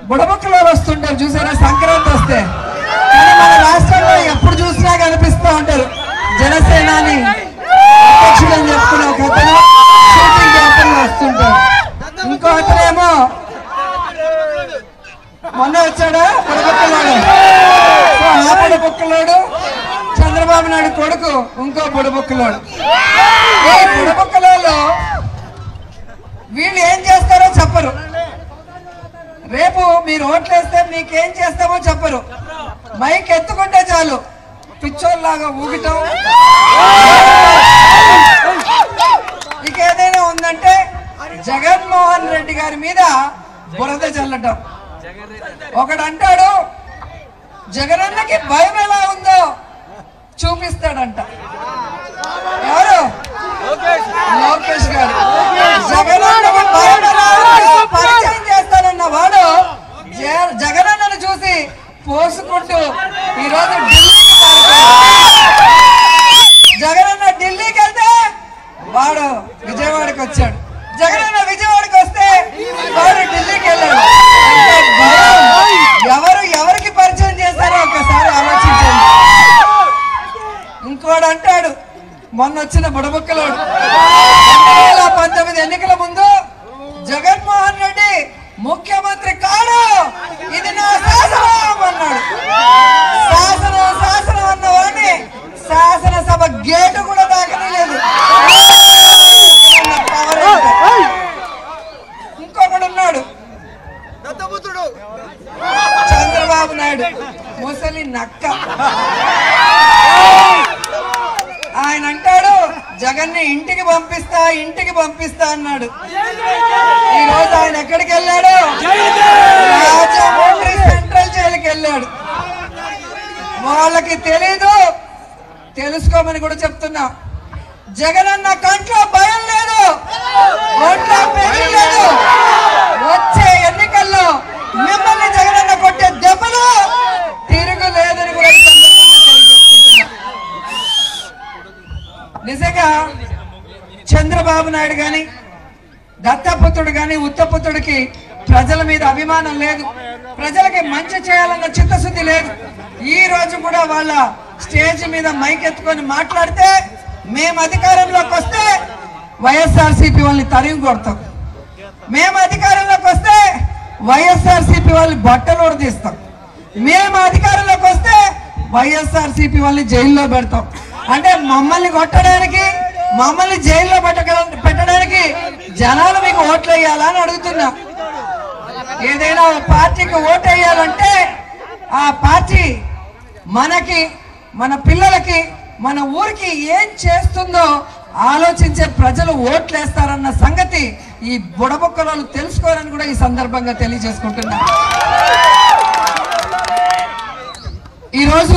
బుడబుక్కలో వస్తుంటారు చూసారా సంక్రాంతి వస్తే. కానీ మన రాష్ట్రంలో ఎప్పుడు చూసినా కనిపిస్తూ ఉంటారు జనసేనాని అధ్యక్షుడు అని చెప్పుకునే ఒక అతను షూటింగ్ క్యాంపుల్లో వస్తుంటారు. ఇంకో అతనేమో మొన్న వచ్చాడా బుడబుక్కలోడు. సో ఆ బుడబుక్కలోడు చంద్రబాబు నాయుడు కొడుకు ఇంకో బుడబుక్కలోడు. ఈ బుడబుక్కలలో వీళ్ళు ఏం చేస్తారో చెప్పరు. రేపు మీరు ఓట్లేస్తే మీకేం చేస్తామో చెప్పరు. మైక్ ఎత్తుకుంటే చాలు పిచ్చోల్లాగా ఊగటం. ఇక ఏదైనా ఉందంటే జగన్మోహన్ రెడ్డి గారి మీద బురద చల్లటం. ఒకడు అంటాడు జగనన్నకి భయం ఎలా ఉందో చూపిస్తాడంట. ఎవరు? లోకేష్ గారు. జగనన్నకి భయం ఎలా ఉందో పరిచయం చేస్తానన్న వాడు జగనన్నను చూసి పోసుకుంటూ ఈరోజు ఢిల్లీకి జగనన్న ఢిల్లీకి వెళ్తే వాడు విజయవాడకి వచ్చాడు. జగనన్న విజయవాడకి వస్తే వాడు ఢిల్లీకి వెళ్ళాడు. ఎవరికి పరిచయం చేస్తారో ఒకసారి ఆలోచించండి. ఇంకోడు అంటాడు మొన్న వచ్చిన బుడబుక్కలోడు 2019 ఎన్నికల ముందు జగన్మోహన్ రెడ్డి ముఖ్యమంత్రి కాడు, ఇది నా శాసనం అన్నాడు. శాసనం అన్నవాడిని శాసనసభ గేటు కూడా దాకలేదు. ఇంకొకడు ఉన్నాడు చంద్రబాబు నాయుడు ముసలి నక్క. ఆయన అంటాడు జగన్ని ఇంటికి పంపిస్తా అన్నాడు. ఈ రోజు ఆయన ఎక్కడికి వెళ్ళాడు? రాజమండ్రి సెంట్రల్ జైలుకి వెళ్ళాడు. వాళ్ళకి తెలీదు, తెలుసుకోమని కూడా చెప్తున్నా. జగనన్న కంట్లో భయం లేదు, ఓట్ల పెళ్లి లేదు. వచ్చే ఎన్నికల్లో మిమ్మల్ని జగనన్న కొట్టే దెబ్బలు తిరుగు లేదని కూడా తెలియజేస్తున్నా. నిజంగా చంద్రబాబు నాయుడు గాని దత్తపుత్రుడు గాని ఉత్తపుత్రుడికి ప్రజల మీద అభిమానం లేదు, ప్రజలకి మంచి చేయాలన్న చిత్తశుద్ధి లేదు. ఈ రోజు కూడా వాళ్ళ స్టేజ్ మీద మైక్ ఎత్తుకొని మాట్లాడితే మేము అధికారంలోకి వస్తే వైఎస్ఆర్సీపీ వాళ్ళని తరిమి కొడతాం, మేము అధికారంలోకి వస్తే వైఎస్ఆర్సీపీ వాళ్ళని బట్టలు ఉడదీస్తాం, మేము అధికారంలోకి వస్తే వైఎస్ఆర్సీపీ వాళ్ళని జైల్లో పెడతాం. అంటే మమ్మల్ని కొట్టడానికి, మమ్మల్ని జైల్లో పెట్టడానికి జనాలు మీకు ఓట్లు వేయాలా అని అడుగుతున్నా. ఏదైనా పార్టీకి ఓటు వేయాలంటే ఆ పార్టీ మనకి, మన పిల్లలకి, మన ఊరికి ఏం చేస్తుందో ఆలోచించే ప్రజలు ఓట్లు వేస్తారన్న సంగతి ఈ బుడబుక్కలు తెలుసుకోవాలని కూడా ఈ సందర్భంగా తెలియజేసుకుంటున్నా. ఈరోజు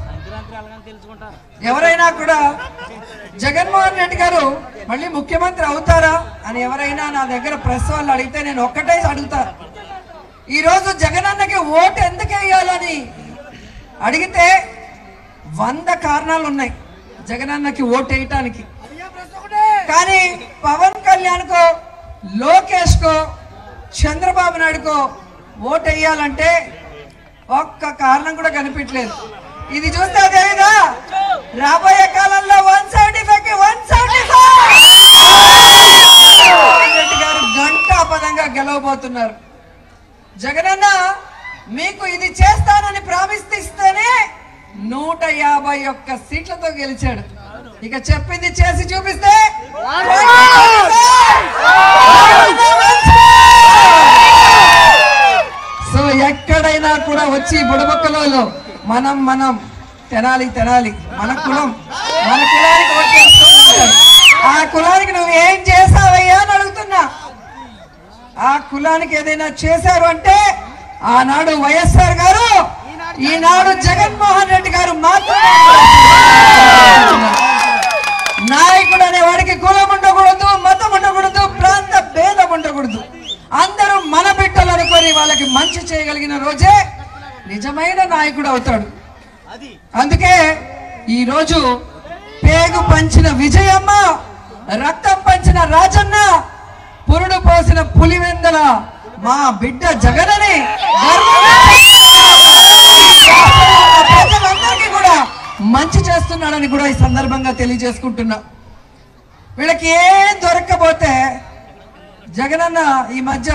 ఎవరైనా కూడా జగన్మోహన్ రెడ్డి గారు మళ్ళీ ముఖ్యమంత్రి అవుతారా అని ఎవరైనా నా దగ్గర ప్రెస్ వాళ్ళు అడిగితే నేను ఒక్కటే అడుగుతా. ఈరోజు జగనన్నకి ఓటు ఎందుకు వేయాలని అడిగితే 100 కారణాలు ఉన్నాయి జగనన్నకి ఓటు వేయటానికి. కానీ పవన్ కళ్యాణ్కో, లోకేష్కో, చంద్రబాబు నాయుడుకో ఓటు వేయాలంటే ఒక్క కారణం కూడా కనిపించలేదు. ఇది చూస్తే అదేవిధా రాబోయే కాలంలో 175కి 175 గారు గంటాపదంగా గెలవబోతున్నారు. జగనన్న మీకు ఇది చేస్తానని ప్రామిస్ ఇస్తేనే 151 సీట్లతో గెలిచాడు. ఇక చెప్పింది చేసి చూపిస్తే సో ఎక్కడైనా కూడా వచ్చి బుడబుక్కలలో మనం తెనాలి మన కులానికి ఓటేస్తున్నారు. ఆ కులానికి నువ్వు ఏం చేసావయ్యా అని అడుగుతున్నా. ఆ కులానికి ఏదైనా చేశారు అంటే ఆనాడు వైఎస్ఆర్ గారు, ఈనాడు జగన్మోహన్ రెడ్డి గారు మాత్రమే. నాయకుడు అనే వాడికి కులం ఉండకూడదు, మతం ఉండకూడదు, ప్రాంత భేదం ఉండకూడదు. అందరూ మన బిడ్డలు అనుకొని వాళ్ళకి మంచి చేయగలిగిన రోజే నిజమైన నాయకుడు అవుతాడు. అందుకే ఈ రోజు పేగు పంచిన విజయమ్మ, రక్తం పంచిన రాజన్న, పురుడు పోసిన పులివెందల మా బిడ్డ జగనని తెలియజేసుకుంటున్నా. వీళ్ళకి ఏం దొరక్కపోతే జగనన్న ఈ మధ్య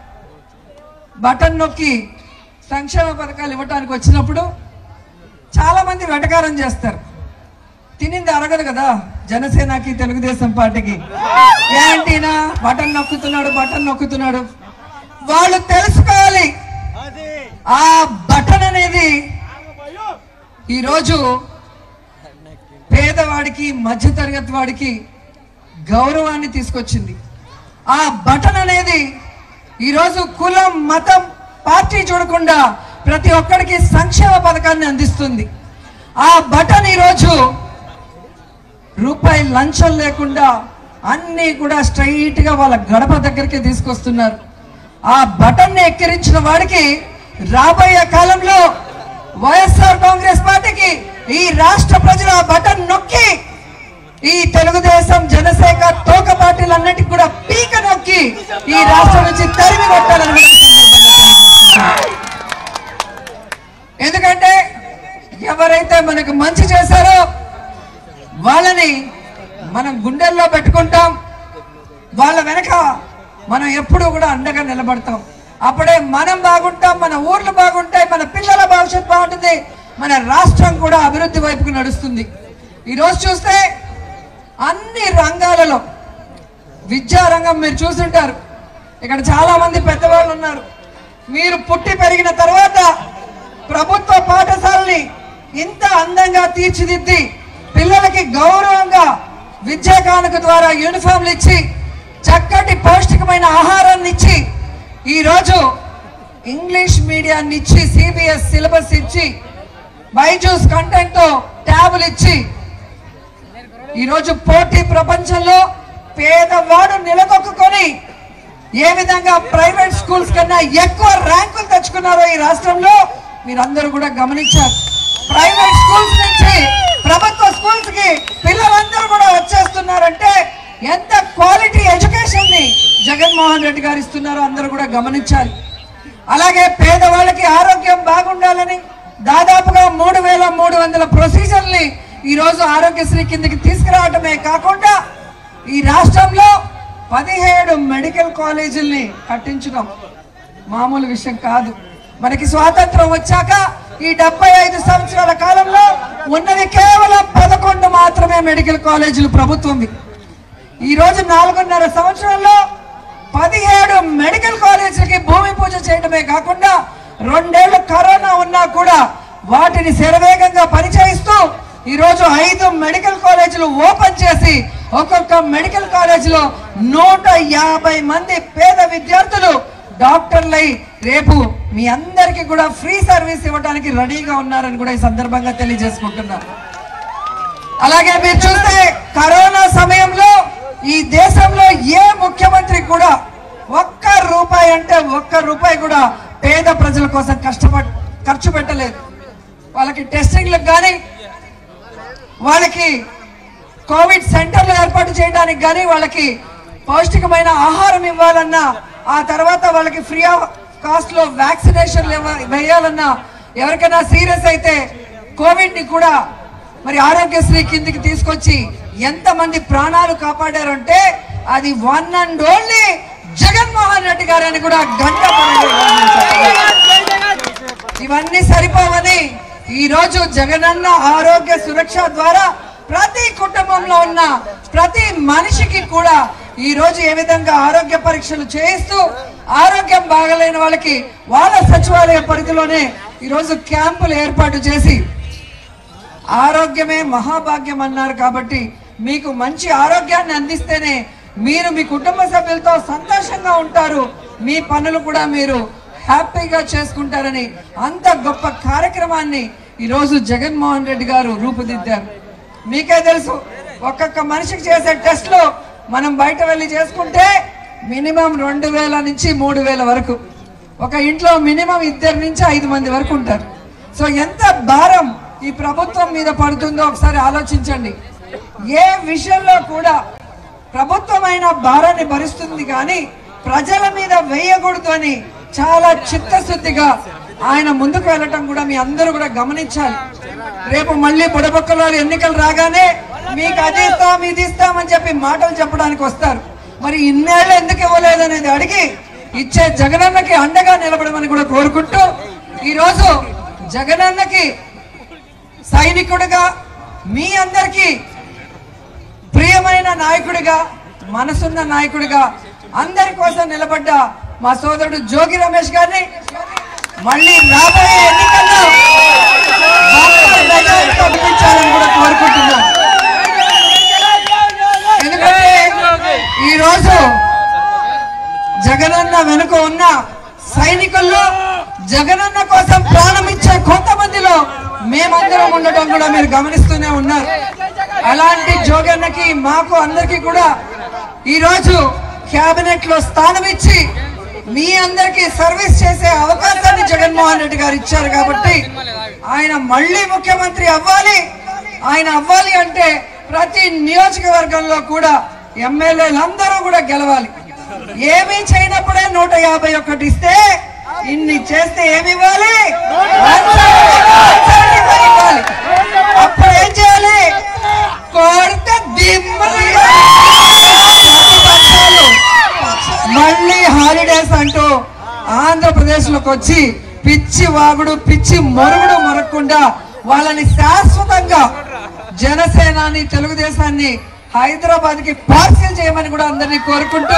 బటన్ నొక్కి సంక్షేమ పథకాలు ఇవ్వడానికి వచ్చినప్పుడు చాలా మంది వెటకారం చేస్తారు. తినింది అరగదు కదా జనసేనకి తెలుగుదేశం పార్టీకి. ఏంటినా బటన్ నొక్కుతున్నాడు. వాళ్ళు తెలుసుకోవాలి ఆ బటన్ అనేది ఈరోజు పేదవాడికి మధ్యతరగతి వాడికి గౌరవాన్ని తీసుకొచ్చింది. ఆ బటన్ అనేది ఈరోజు కులం మతం పార్టీ చూడకుండా ప్రతి ఒక్కరికి సంక్షేమ పథకాన్ని అందిస్తుంది. ఆ బటన్ ఈరోజు రూపాయి లంచం లేకుండా అన్ని కూడా స్ట్రైట్ గా వాళ్ళ గడప దగ్గరికి తీసుకొస్తున్నారు. ఆ బటన్ ని ఎక్కిరించిన వాడికి రాబోయే కాలంలో వైఎస్ఆర్ కాంగ్రెస్ పార్టీకి ఈ రాష్ట్ర ప్రజలు ఆ బటన్ నొక్కి ఈ తెలుగుదేశం జనసేన తోక పార్టీలన్నిటికీ కూడా పీక నొక్కి ఈ రాష్ట్రం నుంచి తరిమి కొట్టాలని ఎందుకంటే ఎవరైతే మనకు మంచి చేశారో వాళ్ళని మనం గుండెల్లో పెట్టుకుంటాం. వాళ్ళ వెనక మనం ఎప్పుడూ కూడా అండగా నిలబడతాం. అప్పుడే మనం బాగుంటాం, మన ఊర్లు బాగుంటాయి, మన పిల్లల భవిష్యత్తు బాగుంటుంది, మన రాష్ట్రం కూడా అభివృద్ధి వైపుకు నడుస్తుంది. ఈరోజు చూస్తే అన్ని రంగాలలో విద్యారంగం మీరు చూస్తుంటారు. ఇక్కడ చాలా మంది పెద్దవాళ్ళు ఉన్నారు. మీరు పుట్టి పెరిగిన తర్వాత ప్రభుత్వ పాఠశాలని ఇంత అందంగా తీర్చిదిద్ది పిల్లలకి గౌరవంగా విద్యా కానుక ద్వారా యూనిఫామ్లు ఇచ్చి చక్కటి పౌష్టికమైన ఆహారాన్ని ఇచ్చి ఈరోజు ఇంగ్లీష్ మీడియాన్ని ఇచ్చి సిబిఎస్ సిలబస్ ఇచ్చి బైజూస్ కంటెంట్ తో ట్యాబులు ఇచ్చి ఈరోజు పోటీ ప్రపంచంలో పేదవాడు నిలదొక్కుని ఏ విధంగా ప్రైవేట్ స్కూల్స్ కన్నా ఎక్కువ ర్యాంకులు తెచ్చుకున్నారో ఈ రాష్ట్రంలో మీరందరూ కూడా గమనించారు. ప్రైవేట్ స్కూల్స్ నుంచి ప్రభుత్వ స్కూల్స్ కి పిల్లలందరూ కూడా వచ్చేస్తున్నారంటే ఎంత క్వాలిటీ ఎడ్యుకేషన్ ని జగన్మోహన్ రెడ్డి గారు ఇస్తున్నారో అందరూ కూడా గమనించాలి. అలాగే పేదవాళ్ళకి ఆరోగ్యం బాగుండాలని దాదాపుగా 3300 ప్రొసీజర్ని ఈరోజు ఆరోగ్యశ్రీ కిందకి తీసుకురావటమే కాకుండా ఈ రాష్ట్రంలో 17 మెడికల్ కాలేజీల్ని కట్టించడం మామూలు విషయం కాదు. మనకి స్వాతంత్రం వచ్చాక ఈ 75 సంవత్సరాల కాలంలో ఉన్నది కేవలం 11 మాత్రమే మెడికల్ కాలేజీలు ప్రభుత్వం. ఈ రోజు 4.5 సంవత్సరాల్లో 17 మెడికల్ కాలేజీలకి భూమి పూజ చేయడమే కాకుండా 2 ఏళ్లు కరోనా ఉన్నా కూడా వాటిని శరవేగంగా పనిచేయిస్తూ ఈ రోజు 5 మెడికల్ కాలేజీలు ఓపెన్ చేసి ఒక్కొక్క మెడికల్ కాలేజీలో 150 మంది పేద విద్యార్థులు డాక్టర్లై రేపు మీ అందరికీ కూడా ఫ్రీ సర్వీస్ ఇవ్వడానికి రెడీగా ఉన్నారని కూడా ఈ సందర్భంగా తెలియజేసుకుంటున్నారు. అలాగే మీరు చూస్తే కరోనా సమయంలో ఈ దేశంలో ఏ ముఖ్యమంత్రి కూడా ఒక్క రూపాయి కూడా పేద ప్రజల కోసం ఖర్చు పెట్టలేదు. వాళ్ళకి టెస్టింగ్లకు కానీ వాళ్ళకి కోవిడ్ సెంటర్లు ఏర్పాటు చేయడానికి కానీ వాళ్ళకి పౌష్టికమైన ఆహారం ఇవ్వాలన్నా ఆ తర్వాత వాళ్ళకి ఫ్రీ ఆఫ్ కాస్ట్ లో వ్యాక్సినేషన్లు వేయాలన్నా ఎవరికైనా సీరియస్ అయితే కోవిడ్ ని కూడా మరి ఆరోగ్యశ్రీ కిందికి తీసుకొచ్చి ఎంతమంది ప్రాణాలు కాపాడారంటే అది one and only Jaganmohan Reddy గారని కూడా గంట. ఇవన్నీ సరిపోవని ఈ రోజు జగనన్న ఆరోగ్య సురక్ష ద్వారా ప్రతి కుటుంబంలో ఉన్న ప్రతి మనిషికి కూడా ఈ రోజు ఏ విధంగా ఆరోగ్య పరీక్షలు చేయిస్తూ ఆరోగ్యం బాగలేని వాళ్ళకి వాళ్ళ సచివాలయ పరిధిలోనే ఈ రోజు క్యాంపులు ఏర్పాటు చేసి ఆరోగ్యమే మహాభాగ్యం అన్నారు. కాబట్టి మీకు మంచి ఆరోగ్యాన్ని అందిస్తేనే మీరు మీ కుటుంబ సభ్యులతో సంతోషంగా ఉంటారు, మీ పనులు కూడా మీరు హ్యాపీగా చేసుకుంటారని అంత గొప్ప కార్యక్రమాన్ని ఈరోజు జగన్మోహన్ రెడ్డి గారు రూపుదిద్దారు. మీకే తెలుసు, ఒక్కొక్క మనిషికి చేసే టెస్ట్లు మనం బయట వెళ్ళి చేసుకుంటే మినిమం 2000 నుంచి 3000 వరకు, ఒక ఇంట్లో మినిమం 2 నుంచి 5 మంది వరకు ఉంటారు. సో ఎంత భారం ఈ ప్రభుత్వం మీద పడుతుందో ఒకసారి ఆలోచించండి. ఏ విషయంలో కూడా ప్రభుత్వమైన భారాన్ని భరిస్తుంది కానీ ప్రజల మీద వేయకూడదు అని చాలా చిత్తశుద్ధిగా ఆయన ముందుకు వెళ్ళటం కూడా మీ అందరూ కూడా గమనించాలి. రేపు మళ్ళీ బుడబొక్కలో ఎన్నికలు రాగానే మీకు అది ఇస్తాం ఇది ఇస్తామని చెప్పి మాటలు చెప్పడానికి వస్తారు. మరి ఇన్నేళ్ళు ఎందుకు ఇవ్వలేదనేది అడిగి ఇచ్చే జగనన్నకి అండగా నిలబడమని కూడా కోరుకుంటూ, ఈరోజు జగనన్నకి సైనికుడిగా, మీ అందరికీ ప్రియమైన నాయకుడిగా, మనసున్న నాయకుడిగా, అందరి కోసం నిలబడ్డ మా సోదరుడు జోగి రమేష్ గారిని మళ్ళీ రాబోయే ఎన్నికల్లో పంపించాలని కూడా కోరుకుంటున్నాను. ఎందుకంటే ఈరోజు జగనన్న వెనుక ఉన్న సైనికుల్లో జగనన్న కోసం ప్రాణం ఇచ్చే కొంతమందిలో మేమందరం ఉండటం కూడా మీరు గమనిస్తూనే ఉన్నారు. అలాంటి జోగన్నకి మాకు అందరికీ కూడా ఈరోజు కేబినెట్ లో స్థానం ఇచ్చి మీ అందరికీ సర్వీస్ చేసే అవకాశాన్ని జగన్మోహన్ రెడ్డి గారు ఇచ్చారు. కాబట్టి ఆయన మళ్ళీ ముఖ్యమంత్రి అవ్వాలి. ఆయన అవ్వాలి అంటే ప్రతి నియోజకవర్గంలో కూడా ఎమ్మెల్యేలందరూ కూడా గెలవాలి. ఏమీ చేయనప్పుడే 151 ఇస్తే, ఇన్ని చేస్తే ఏమి ఇవ్వాలి? ఇవ్వాలి. అప్పుడు ఏం చేయాలి? కోరితే మళ్ళీ హాలిడేస్ అంటూ ఆంధ్రప్రదేశ్ లోకి వచ్చి పిచ్చి వాగుడు పిచ్చి మొరుగుడు మొరగకుండా వాళ్ళని శాశ్వతంగా జనసేనాని తెలుగుదేశాన్ని హైదరాబాద్ కి పార్సిల్ చేయమని కూడా అందరినీ కోరుకుంటూ,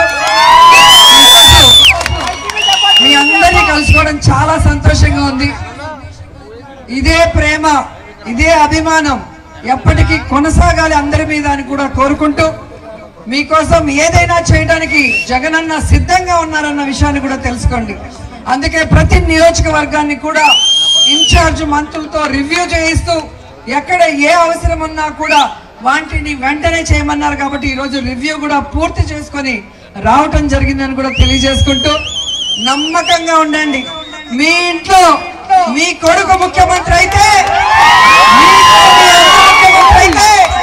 మీ అందరినీ కలుసుకోవడం చాలా సంతోషంగా ఉంది. ఇదే ప్రేమ, ఇదే అభిమానం ఎప్పటికీ కొనసాగాలి అందరి మీద అని కూడా కోరుకుంటూ, మీకోసం ఏదైనా చేయడానికి జగనన్న సిద్ధంగా ఉన్నారన్న విషయాన్ని కూడా తెలుసుకోండి. అందుకే ప్రతి నియోజకవర్గాన్ని కూడా ఇన్ఛార్జ్ మంత్రులతో రివ్యూ చేయిస్తూ, ఎక్కడ ఏ అవసరం ఉన్నా కూడా వాటిని వెంటనే చేయమన్నారు. కాబట్టి ఈరోజు రివ్యూ కూడా పూర్తి చేసుకొని రావటం జరిగిందని కూడా తెలియజేసుకుంటూ, నమ్మకంగా ఉండండి. మీ ఇంట్లో మీ కొడుకు ముఖ్యమంత్రి అయితే, ముఖ్యమంత్రి అయితే